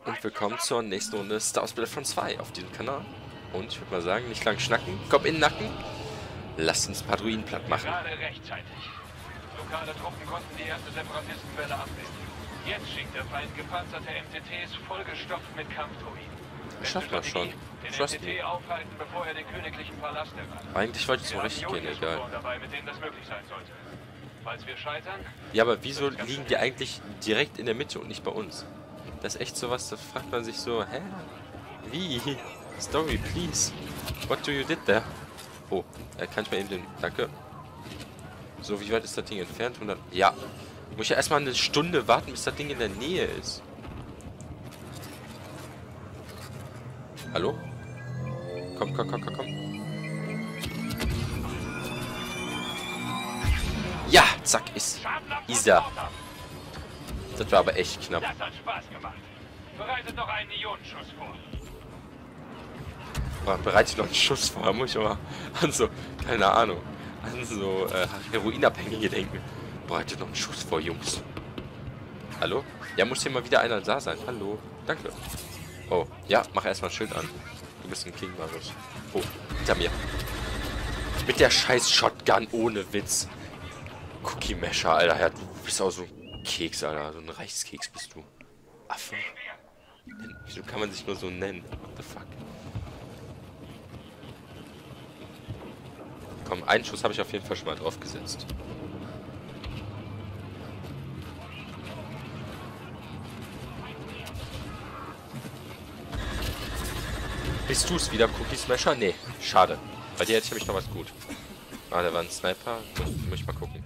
und willkommen zur nächsten Runde Star Wars Battlefront 2 auf diesem Kanal. Und ich würde mal sagen, nicht lang schnacken, komm in den Nacken, lasst uns ein paar Druiden platt machen. Gerade rechtzeitig. Lokale Truppen konnten die erste Separatistenwelle abwehren. Jetzt schickt der Feind gepanzerte MTTs vollgestopft mit Kampfdruiden. Schafft man schon. Den Trust MTT me. aufhalten, bevor er den königlichen Palast erreicht. Eigentlich wollte ich so richtig gehen, egal. Dabei, mit denen das möglich sein sollte. Falls wir scheitern... Ja, aber wieso liegen die eigentlich direkt in der Mitte und nicht bei uns? Das ist echt sowas, da fragt man sich so, hä? Wie? Story, please. What do you did there? Oh, kann ich mal eben den... Danke. So, wie weit ist das Ding entfernt? 100... Ja. Muss ich ja erstmal eine Stunde warten, bis das Ding in der Nähe ist. Hallo? Komm, komm, komm, komm, komm. Ja, zack, ist Isa. Das war aber echt knapp. Das hat Spaß gemacht. Bereitet noch einen Ionenschuss vor. Bereite ich noch einen Schuss vor, muss ich aber an so, keine Ahnung, an so Heroinabhängige denken. Bereitet noch einen Schuss vor, Jungs. Hallo? Ja, muss hier mal wieder einer da sein. Hallo. Danke. Oh, ja, mach erstmal ein Schild an. Du bist ein King, Marus. Oh, hinter mir. Mit der scheiß Shotgun, ohne Witz. Cookie Mesher, Alter. Ja, du bist auch so ein Keks, Alter. So ein Reichskeks bist du. Affe. Wieso kann man sich nur so nennen? What the fuck? Komm, einen Schuss habe ich auf jeden Fall schon mal drauf gesetzt. Bist du es wieder, Cookie Smasher? Nee, schade. Bei dir hätte ich nämlich noch was gut. Ah, da war ein Sniper. Muss ich mal gucken.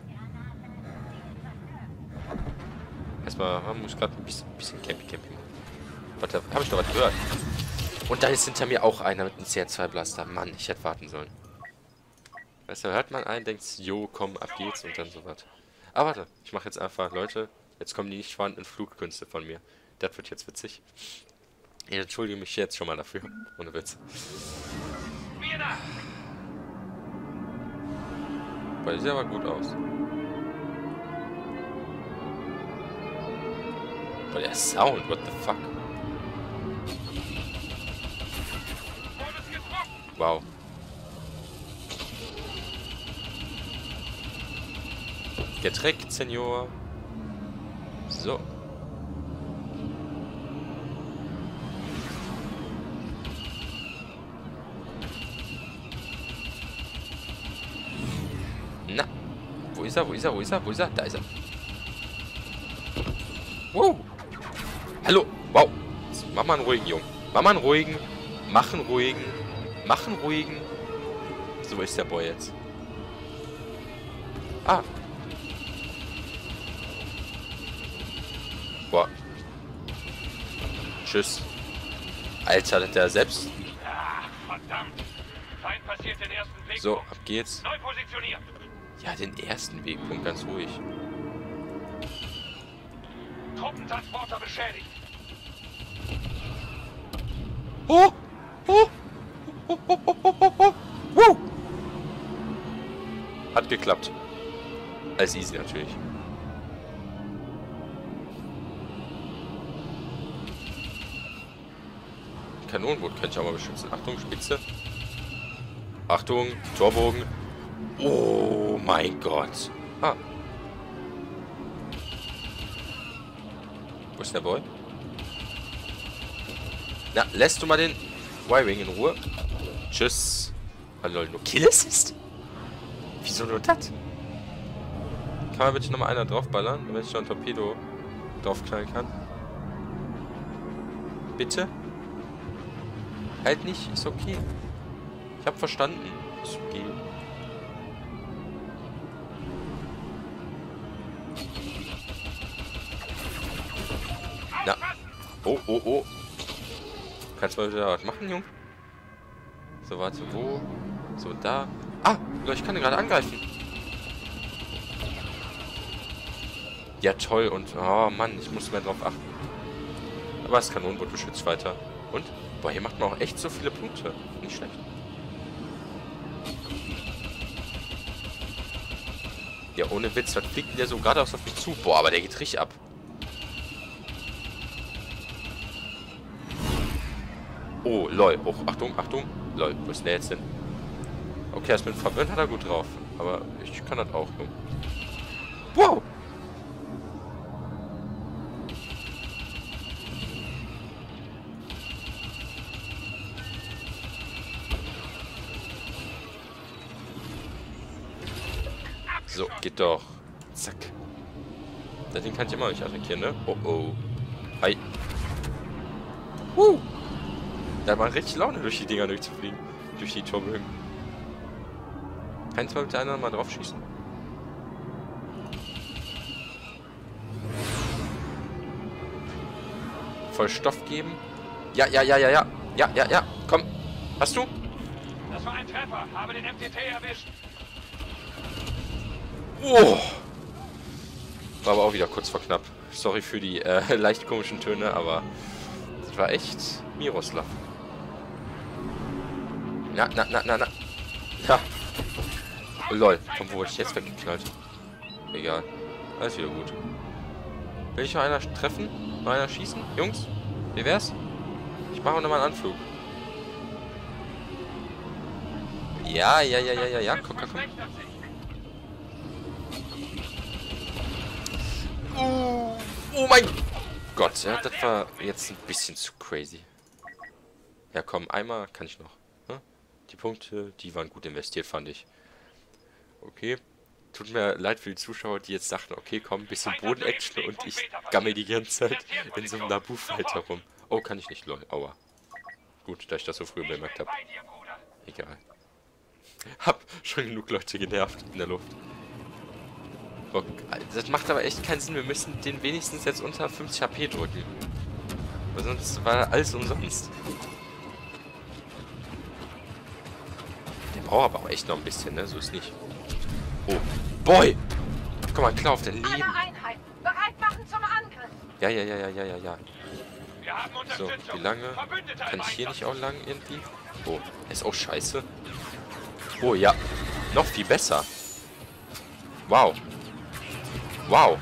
Erstmal, muss ich gerade ein bisschen Camping machen. Warte, habe ich noch was gehört? Und da ist hinter mir auch einer mit einem CR2 Blaster. Mann, ich hätte warten sollen. Weißt du, hört man einen, denkt, jo, komm, ab geht's und dann so was. Aber warte, ich mache jetzt einfach, Leute, jetzt kommen die nicht vorhandenen Flugkünste von mir. Das wird jetzt witzig. Ich entschuldige mich jetzt schon mal dafür. Ohne Witz. Weil sieht aber gut aus. Boah, der Sound, what the fuck? Wow. Getreckt, Senior. So. Na. Wo ist er? Wo ist er? Wo ist er? Wo ist er? Da ist er. Wow. Hallo. Wow. Mach mal einen ruhigen, Jungen. Mach mal einen ruhigen. Mach einen ruhigen. Mach einen ruhigen. So ist der Boy jetzt. Ah. Boah. Tschüss. Alter, hat der selbst... Ach, verdammt. Feind passiert den ersten Wegpunkt. So, ab geht's. Neu positioniert. Ja, den ersten Wegpunkt, ganz ruhig. Truppentransporter beschädigt. Oh! Oh! Oh, oh, oh, oh, oh, oh. Woo! Hat geklappt. Alles easy natürlich. Kanonenboot kann ich auch mal beschützen. Achtung, Spitze. Achtung, Torbogen. Oh mein Gott. Ah. Wo ist der Boy? Na, lässt du mal den Y-Wing in Ruhe? Tschüss. Hallo, nur Kill Assist? Wieso nur das? Kann man bitte nochmal einer draufballern, damit ich noch ein Torpedo draufknallen kann? Bitte? Halt nicht, ist okay. Ich hab verstanden. Ist okay. Na. Oh, oh, oh. Kannst du mal wieder was machen, Junge? So, warte, wo? So, da. Ah, ich kann den gerade angreifen. Ja, toll. Und, oh Mann, ich muss mehr drauf achten. Aber das Kanonenboot beschützt weiter. Und? Boah, hier macht man auch echt so viele Punkte. Nicht schlecht. Ja, ohne Witz, was fliegt denn der so geradeaus auf mich zu? Boah, aber der geht richtig ab. Oh, lol. Oh, Achtung, Achtung. Lol, wo ist denn der jetzt hin? Okay, das mit Verwirren hat er gut drauf. Aber ich kann das auch. Wow! So, geht doch. Zack. Das Ding kann ich immer noch nicht attackieren, ne? Oh, oh. Hi. Da macht richtig Laune, durch die Dinger durchzufliegen. Durch die Turbögen. Kannst du mal mit der anderen mal drauf schießen? Voll Stoff geben. Ja, ja, ja, ja, ja. Ja, ja, ja. Komm. Hast du? Das war ein Treffer. Habe den MTT erwischt. Oh. War aber auch wieder kurz vor knapp. Sorry für die leicht komischen Töne, aber das war echt Miroslav. Na. Ja. Oh, lol. Von wo wurde ich jetzt weggeknallt? Egal. Alles wieder gut. Will ich noch einer treffen? Noch einer schießen? Jungs? Wie wär's? Ich mache nochmal einen Anflug. Ja. Komm. Oh mein Gott, ja, das war jetzt ein bisschen zu crazy. Ja, komm, einmal kann ich noch. Ne? Die Punkte, die waren gut investiert, fand ich. Okay. Tut mir leid für die Zuschauer, die jetzt dachten, okay, komm, ein bisschen Boden-Action und ich gammel die ganze Zeit in so einem Nabu-Fight herum. Oh, kann ich nicht, lol. Aua. Gut, dass ich das so früh bemerkt habe. Egal. Hab schon genug Leute genervt in der Luft. Boah, das macht aber echt keinen Sinn. Wir müssen den wenigstens jetzt unter 50 HP drücken. Weil sonst war alles umsonst. Der braucht aber auch echt noch ein bisschen, ne? So ist nicht. Oh, Boy! Komm mal, klar auf der Linie. Alle Einheiten bereit machen zum Angriff. Ja. Wir haben So, Unterstützung. wie lange? Verbündete Kann ich hier im nicht auch lang irgendwie? Oh, ist auch scheiße. Oh ja, noch viel besser. Wow. Wow.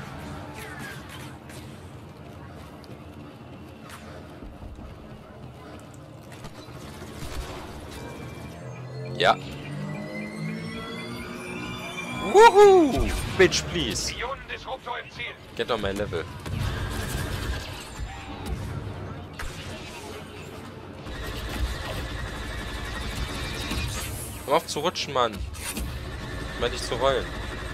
Ja. Woohoo! Bitch, please. Ionendisruptor im Ziel. Get on my level. Hör auf zu rutschen, Mann. Mal nicht zu rollen.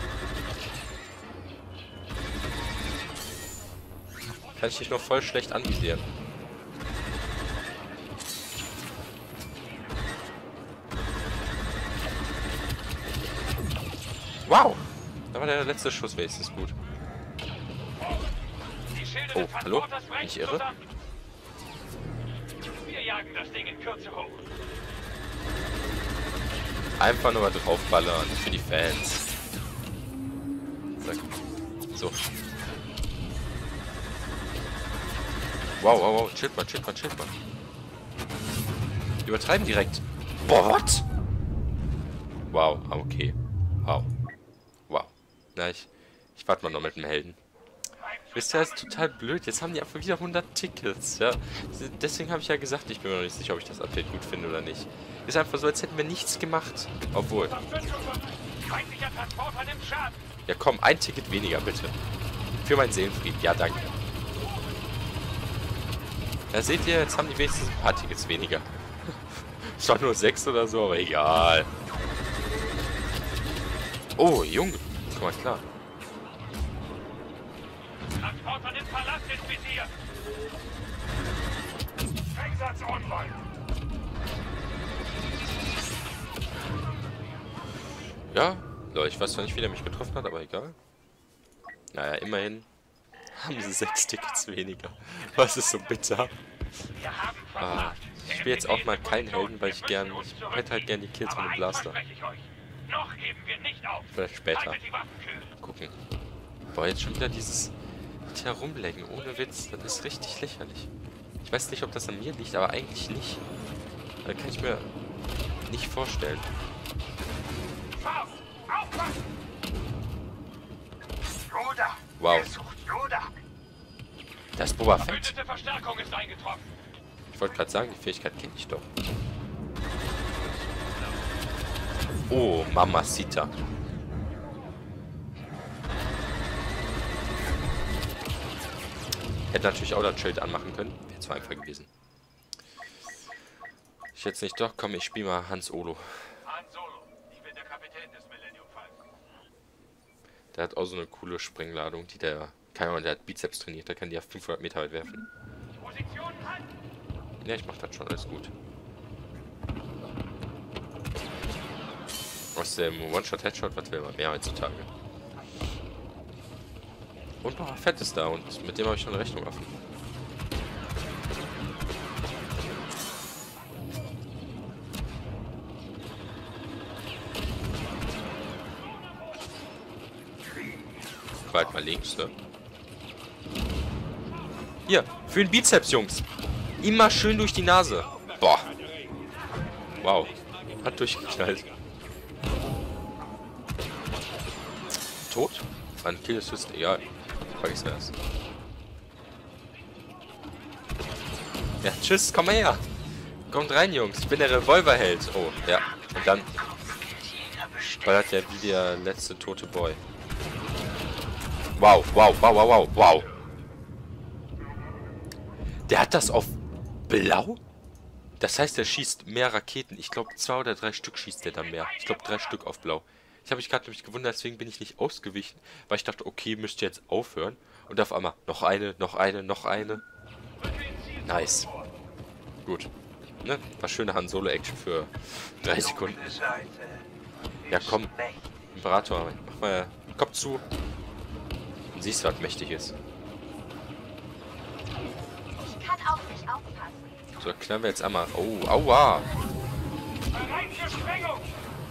Kann ich dich noch voll schlecht anvisieren. Wow! Da war der letzte Schuss wenigstens gut. Die Schilde Oh, des hallo? Transporters Bin ich brechen irre? zusammen. Wir jagen das Ding in Kürze hoch. Einfach nur mal draufballern für die Fans. Zack. So. Wow. Chillt mal. Übertreiben direkt. What? Wow, okay. Wow. Na, ich warte mal noch mit dem Helden. Wisst ihr, das ist total blöd. Jetzt haben die einfach wieder 100 Tickets, ja. Deswegen habe ich ja gesagt, ich bin mir noch nicht sicher, ob ich das Update gut finde oder nicht. Ist einfach so, als hätten wir nichts gemacht. Obwohl. Feindlicher Transporter nimmt Schaden. Ja komm, ein Ticket weniger, bitte. Für meinen Seelenfrieden. Ja, danke. Ja, seht ihr, jetzt haben die wenigstens ein paar Tickets weniger. Es waren nur 6 oder so, aber egal. Oh, Junge. Komm mal klar. Transporter nimmt Verlass ins Visier. Einsatz online. Ja, Leute, ich weiß zwar nicht, wie der mich getroffen hat, aber egal. Naja, immerhin haben sie 6 Tickets weniger. Was ist so bitter? Wir haben Ah, verpasst. ich spiele jetzt auch mal keinen Helden, weil ich hätte halt gern die Kills mit dem Blaster. Noch geben wir nicht auf. Vielleicht später. Haltet die Waffen kühl. Gucken. Boah, jetzt schon wieder dieses Herumlecken. Ohne Witz, das ist richtig lächerlich. Ich weiß nicht, ob das an mir liegt, aber eigentlich nicht. Das kann ich mir nicht vorstellen. Faust, aufpassen! Yoda! Wow. Er sucht Yoda! Da ist Boba Fett. Verbündete Verstärkung ist eingetroffen. Ich wollte gerade sagen, die Fähigkeit kenne ich doch. Oh, Mamacita. Hätte natürlich auch das Schild anmachen können. Wäre zu einfach gewesen. Ich jetzt nicht doch. Komm, ich spiele mal Hans Olo. Han Solo, ich bin der Kapitän des Millennium Falcon. Der hat auch so eine coole Sprengladung, die der... Keine Ahnung, der hat Bizeps trainiert. Der kann die auf 500 Meter weit werfen. Position an! Ja, ich mach das schon. Alles gut. Aus dem One-Shot-Headshot, was will man mehr heutzutage? Und Boba Fett ist da und mit dem habe ich schon eine Rechnung offen. Weit mal links, ne? Hier, für den Bizeps, Jungs. Immer schön durch die Nase. Boah. Wow. Hat durchgeknallt. Tot? Ein Kill ist egal. Vergiss das. Ja, tschüss, komm mal her. Kommt rein, Jungs. Ich bin der Revolverheld. Oh, ja. Und dann ballert der wie der letzte tote Boy. Wow, wow, wow, wow, wow, wow. Der hat das auf blau? Das heißt, er schießt mehr Raketen. Ich glaube, 2 oder 3 Stück schießt er dann mehr. Ich glaube, 3 Stück auf blau. Ich habe mich gerade nämlich gewundert, deswegen bin ich nicht ausgewichen, weil ich dachte, okay, müsste jetzt aufhören. Und auf einmal noch eine, noch eine, noch eine. Nice. Gut. Ne? War schöne Han Solo Action für 3 Sekunden. Ja, komm. Imperator, mach mal Kopf zu. Und siehst du, was mächtig ist. Ich kann auf dich aufpassen. So, klären wir jetzt einmal. Oh, aua. Bereit für Sprengung!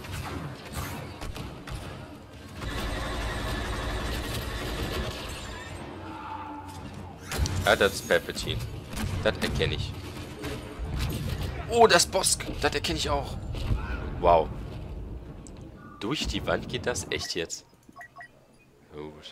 Ja, das ist Palpatine. Das erkenne ich. Oh, das Bosk. Das erkenne ich auch. Wow. Durch die Wand geht das? Echt jetzt? Gut.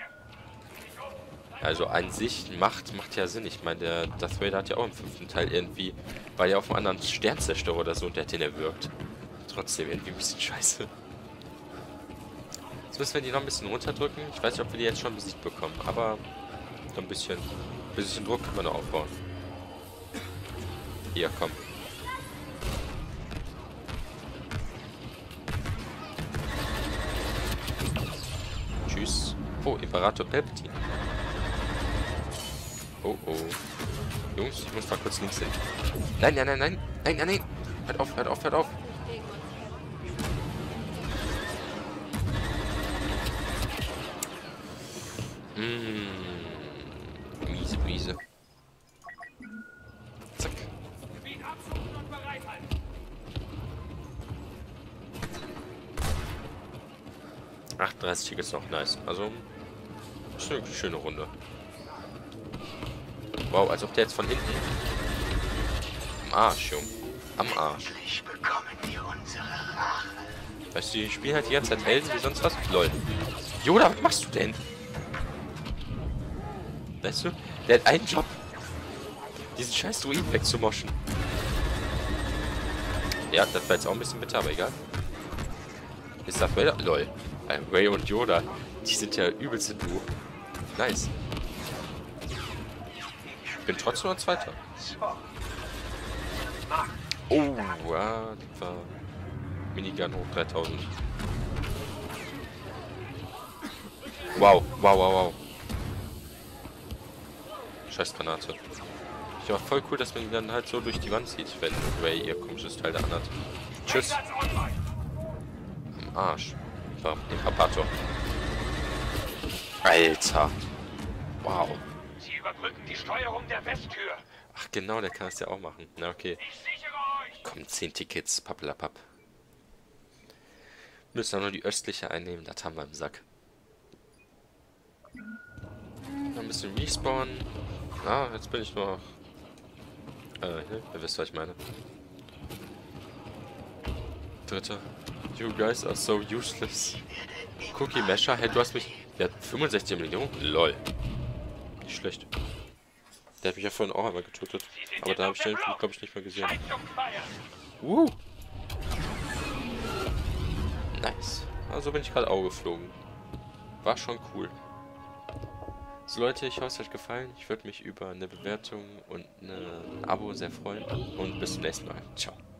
Also an sich macht ja Sinn. Ich meine, der Darth Vader hat ja auch im 5. Teil irgendwie... War ja auf einem anderen Sternzerstörer oder so und der hat den erwürgt. Trotzdem irgendwie ein bisschen scheiße. Jetzt müssen wir die noch ein bisschen runterdrücken. Ich weiß nicht, ob wir die jetzt schon besiegt bekommen, aber... So ein bisschen Druck können wir noch aufbauen. Hier, komm. Tschüss. Oh, Imperator Palpatine. Oh, oh. Jungs, ich muss mal kurz links hin. Nein, nein, nein, nein. Nein, nein, nein. Hört auf, hört auf, hört auf. Miese Brise. Zack. 38 Tickets noch, nice. Also, ist eine schöne Runde. Wow, als ob der jetzt von hinten... Am Arsch, Junge. Am Arsch. Weißt du, die spielen halt die ganze Zeit Helden wie sonst was. Lol. Yoda, was machst du denn? Weißt du, der hat einen Job. Diesen scheiß Druiden wegzumoschen. Ja, das war jetzt auch ein bisschen bitter, aber egal. Ist das Vader? Lol. Rey und Yoda, die sind ja übelste Duo. Nice. Ich bin trotzdem noch Zweiter. Oh, ja, das war Minigun hoch 3000. Wow, wow, wow, wow. Scheiß Granate. Ich war voll cool, dass man ihn dann halt so durch die Wand zieht, wenn Rey ihr komisches Teil da anhat. Tschüss. Am Arsch. Imperator. Alter. Wow. Sie überbrücken die Steuerung der Westtür. Ach genau, der kann es ja auch machen. Na okay. Ich sichere euch. Komm, 10 Tickets. Pappelapapp. Müssen auch nur die östliche einnehmen. Das haben wir im Sack. Noch ein bisschen respawnen. Ah, jetzt bin ich noch... ihr wisst, was ich meine. Dritter. You guys are so useless. Cookie Mesher, hey, du hast mich... Der hat 65 Millionen? Lol. Nicht schlecht. Der hat mich ja vorhin auch einmal getötet. Aber da habe ich den, glaube ich, nicht mehr gesehen. Nice. Also bin ich gerade auch geflogen. War schon cool. So Leute, ich hoffe es hat euch gefallen. Ich würde mich über eine Bewertung und ein Abo sehr freuen. Und bis zum nächsten Mal. Ciao.